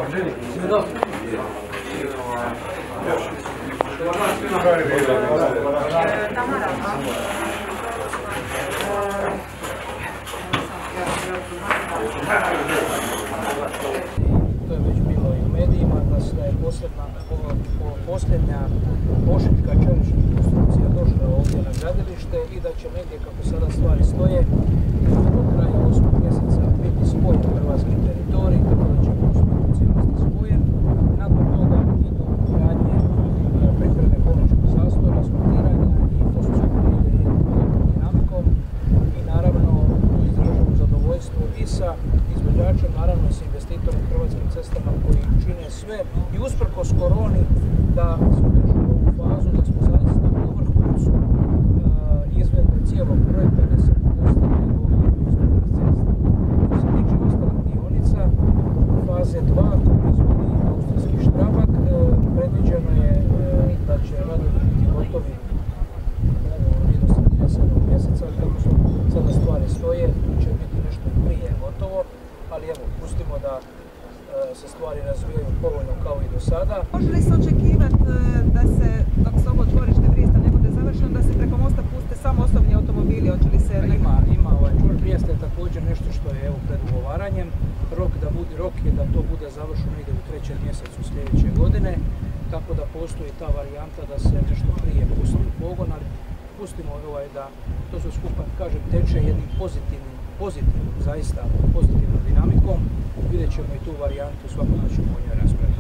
To je već bilo i u medijima, da je posljednja pošiljka čeličnih konstrukcija došla ovdje na gradilište i da će negdje, kako sada stvari stoje, do kraja 8. mjeseca biti spojen hrvatski teritorij, tako da će most u cijelosti spojen. Nakon toga idu gradnje pripreme bolničkog zastora, asfaltiranja i to su sve ide dinamikom i naravno izražavamo zadovoljstvo i sa izvođačem, naravno i sa investitorom Hrvatskim cestama koji čine sve i usprkos koroni da smo došli u ovu fazu, da smo zaista u vrhuncu izvedbe cijelog projekta, da se postavljaju i cesta. Što se tiče ostalih dionica, faze 2 koju izvodi austrijski Štrabak, predviđeno je da će radovi biti gotovi do sredine 7. mjeseca, kako su sada stvari stoje, će biti nešto prije gotovo, ali evo, pustimo da se stvari razvijaju povoljno kao i do sada. Može li se očekivati da se, dok se ovo čvorište Vrijesta ne bude završeno, da se preko mosta puste samo osobni automobili? Hoće li se... Ima čvor Vrijesta je također nešto što je pred ugovaranjem. Rok je da to bude završeno negdje u 3. mjesecu sljedeće godine, tako da postoji ta varijanta da se nešto prije pusti u pogon, ali pustimo da to sve skupa, kažem, teče jednim pozitivnim, zaista pozitivnom dinamikom. Vidjet ćemo i tu varijantu, svakako ćemo o njoj raspraviti.